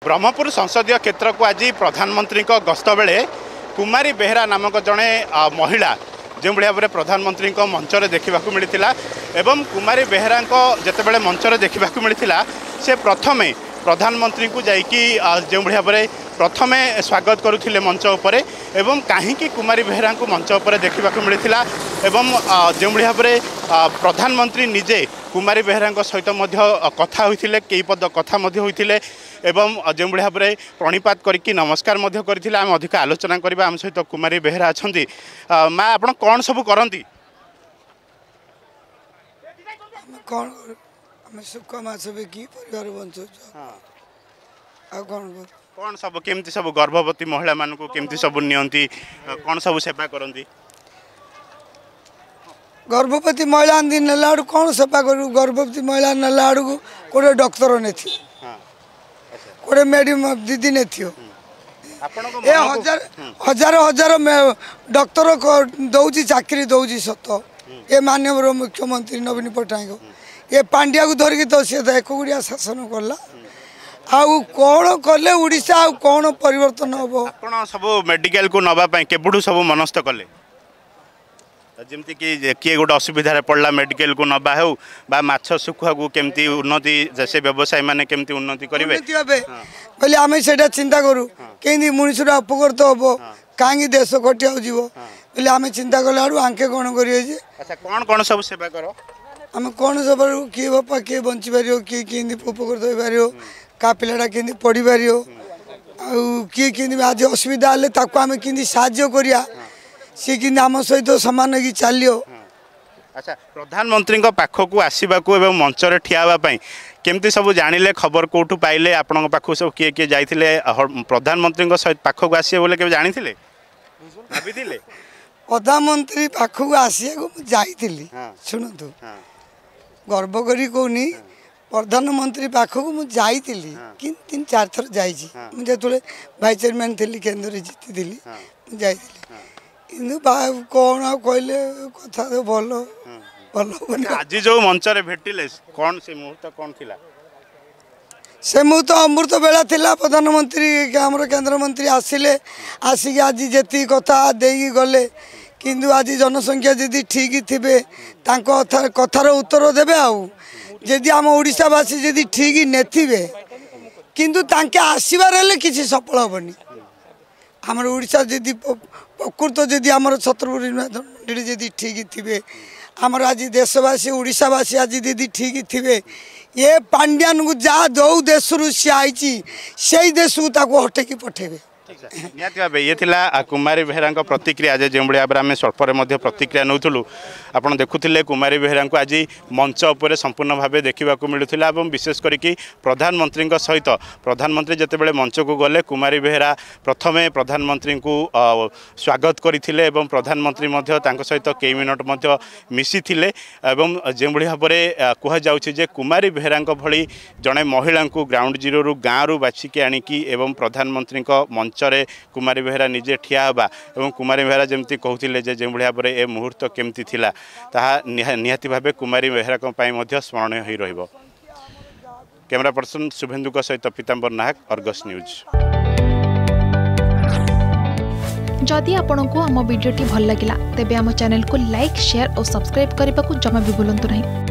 ब्रह्मपुर संसदीय क्षेत्र को आज प्रधानमंत्री गस्त बेले कुमारी बेहेरा नामक जड़े महिला जो भाव में प्रधानमंत्री मंचर देखा मिलता एवं कुमारी बेहेरा जितेबाला मंचर देखा मिलता से प्रथमे प्रधानमंत्री को जाइकी जो भाव में प्रथमे स्वागत करुले मंच उपरे एवं कहीं कुमारी बेहेरा को मंच उपर देखा मिलता एवं जो भाव में प्रधानमंत्री निजे कुमारी बेहेरा सहित कथा होते कई पद कथा होते एवं जो भाव में प्रणिपात करके नमस्कार करते आम अधिक आलोचना करवा आम सहित कुमारी बेहेरा अच्छा माँ आप कौन सब करती सुख मास बिकी परिवार बंचु कौन सब केमती सब गर्भवती महिला मान को केमती सब नियंती कौन सब सेवा करती गर्भवती महिला नेला कौन सेवा करूँ गर्भवती महिला नेला आड़ कोड़े डॉक्टर ने थी कोड़े मेडिम दीदी ने थी ए हजार हजार डॉक्टर दौजी चाकरी दौजी सत ये माननीय मुख्यमंत्री नवीन पट्टनायक ये पांड्या को धरिकी तो सी एक गुड़िया शासन कला आउ कौन कले उड़ीसा आउ कौन परिवर्तन हम आप सब मेडिकल को नापी केबुठू सब मनस्थ कले जमती कि किए गोटे असुविधा पड़ला मेडिकल को नवा हो बा माछ सुखुआ को केमती उन्नति जैसे व्यवसायी माने केमती उन्नति करेंगे बोले आम से चिंता करूँ कहीं मनुष्य उपकृत हम कहीं देश कटिया जीव बोले आम चिंता कला आंके कौन करेंगे अच्छा कौन कौन सब सेवा कर आम कौन सब किए बापा किए बंची पार किए कि उपकृत हो पार क्या पिलाटा कि पढ़ी पार किए कि आज असुविधा हेल्ले आम कि साज्य करिया सी कि आम सहित सामान कि चलो अच्छा प्रधानमंत्री पाखक आसवा मंचर ठियावाई केमती सब जानिले खबर कौटू पाइले आपण पाखु सब किए किए जाइए प्रधानमंत्री सहित पाखक आसे बोले के जानी भाभी प्रधानमंत्री पाखक आसिया जाइली शुणु गर्व करी कहनी प्रधानमंत्री पाखक मुझे कि 3-4 थर जाइए भाई चेयरमैन थी केन्द्र जीति मुझे कौन कहले कथा तो भल भल आज जो मंचर भेटिले कौन से मुहूर्त कौन थिला से मुहूर्त अमृत बेला थिला प्रधानमंत्री आमर केन्द्र मंत्री आसिले आसिक आज जी कथा देगी गले किंतु आज जनसंख्या जदि ठीक थे कथार उत्तर देवे आदि आम ओडावासी जदि ठीक नेथिबे किंतु तांके आसबार किसी सफल हेनी आमर ओडिशा जदि प्रकृत जदि आमर छत्रपति मंडी जदि ठीक थे आमर आज देशवासी ओडावासी आज जदि ठीक थे ये पांड्यान को जहाँ दौ देश सी आई से देश को हटेकी पठेबे निहाती भाव ये थिला कुमारी बेहेरा प्रतिक्रिया आज जो भाव में स्वल्पर प्रतिक्रिया नौलु आप देखुले कुमारी बेहेरा को आज मंच उपर संपूर्ण भाव देखा मिलूला और विशेष करके प्रधानमंत्री सहित प्रधानमंत्री जितेबाला मंच को गले कुमारी बेहेरा प्रथमे प्रधानमंत्री को स्वागत करते प्रधानमंत्री सहित कई मिनट मिसी जो भाव में कहुचे कुमारी बेहेरा भली जड़े महिला को ग्राउंड जीरो रु गाँव रु बाछिकी आणिकी प्रधानमंत्री मंच मंचरे कुमारी बेहेरा निजे ठिया होबा एवं कुमारी बेहेरा जमती कहते जो भाव में ए मुहूर्त केमती थिला ताहा निहाती भावे कुमारी बेहेरा स्मरणीय हो रहिबो। कैमरा पर्सन शुभेन्दु सहित पीताम्बर नायक अर्गस न्यूज। जदि आपंक आम भिडी भल लगा तेब आम चैनल को लाइक शेयर और सब्सक्राइब करने को जमा भी भूलु नहीं।